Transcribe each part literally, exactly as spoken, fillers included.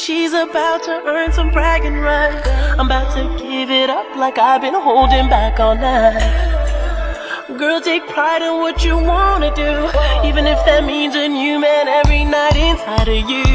she's about to earn some bragging rights. I'm about to give it up like I've been holding back all night. Girl, take pride in what you wanna do, even if that means a new man every night inside of you.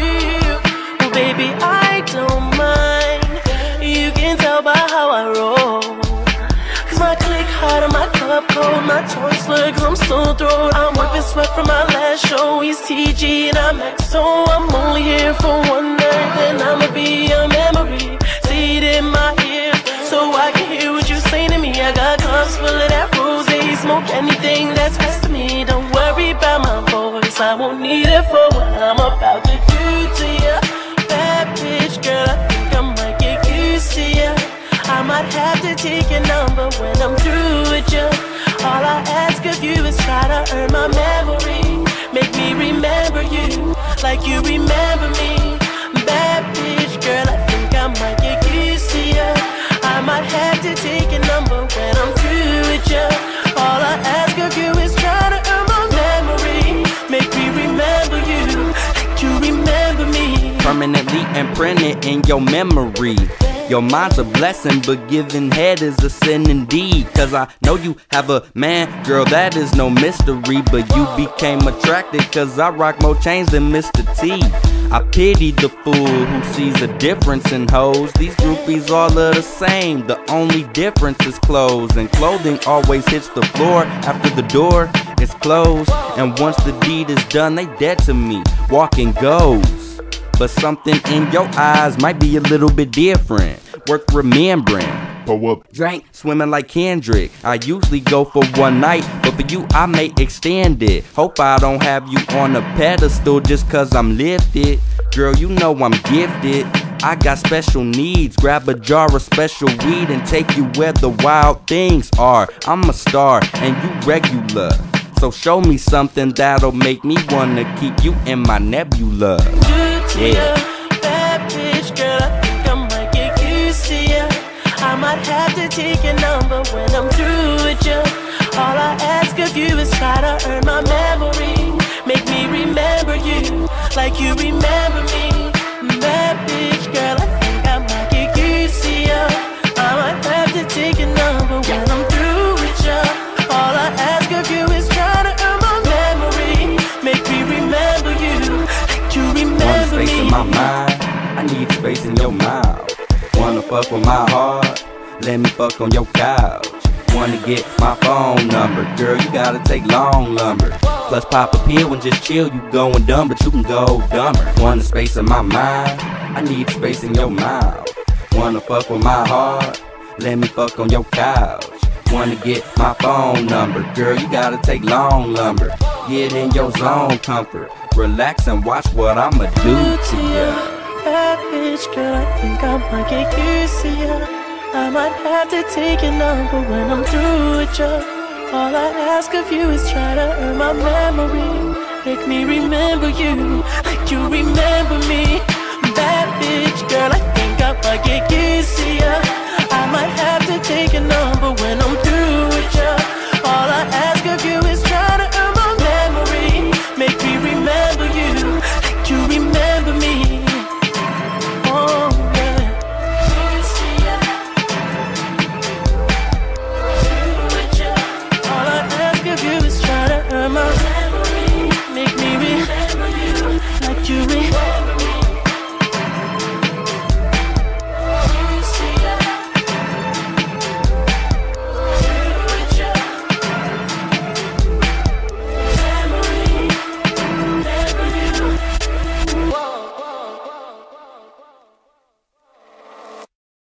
Well, baby, I don't mind. You can tell by how I roll. Cause my clique hot and my cup cold, my tongue slurred cause I'm so throat. I'm wiping sweat from my last show. He's T G and I'm X O. I'm only here for one night, then I'ma be a memory. Say it in my ears so I can hear what you say to me. I got cups full of that rose. Smoke anything that's best to me. Don't worry about my voice, I won't need it for what I'm about to do to you. Bad bitch, girl, I think I might get used to you. I might have to take your number when I'm through with you. All I ask of you is try to earn my memory. Make me remember you like you remember me. Bad bitch, girl, I think I might get used to you. I might have to take your number when I'm through with you. All I ask of you is try to earn my memory. Make me remember you like you remember me. Permanently imprinted in your memory. Your mind's a blessing, but giving head is a sin indeed. Cause I know you have a man, girl, that is no mystery. But you became attracted cause I rock more chains than Mister T. I pity the fool who sees a difference in hoes. These groupies all are the same, the only difference is clothes. And clothing always hits the floor after the door is closed. And once the deed is done, they dead to me, walking goes. But something in your eyes might be a little bit different, worth remembering. Pull up. Drink, swimming like Kendrick. I usually go for one night, but for you I may extend it. Hope I don't have you on a pedestal just cause I'm lifted. Girl, you know I'm gifted. I got special needs. Grab a jar of special weed and take you where the wild things are. I'm a star and you regular, so show me something that'll make me wanna keep you in my nebula. Yeah. Bad bitch, girl, I think I might get used to you. I might have to take your number when I'm through with you. All I ask of you is try to earn my memory. Make me remember you like you remember me. Bad bitch, girl, I think I might get used to you. I might have to take your number when I'm through with you. All I ask of you is try to earn my memory. Make me remember you like you remember me. One space me. in my mind, I need space in your mouth. Wanna fuck with my heart, let me fuck on your couch. Wanna get my phone number, girl, you gotta take long lumber. Plus pop a pill and just chill, you going dumb, but you can go dumber. Want a space in my mind, I need space in your mouth. Wanna fuck with my heart, let me fuck on your couch. Wanna get my phone number, girl, you gotta take long lumber. Get in your zone, comfort, relax and watch what I'ma do to ya. Bad bitch, girl, I think I might get used to you. I might have to take your number when I'm through with you. All I ask of you is try to earn my memory. Make me remember you like you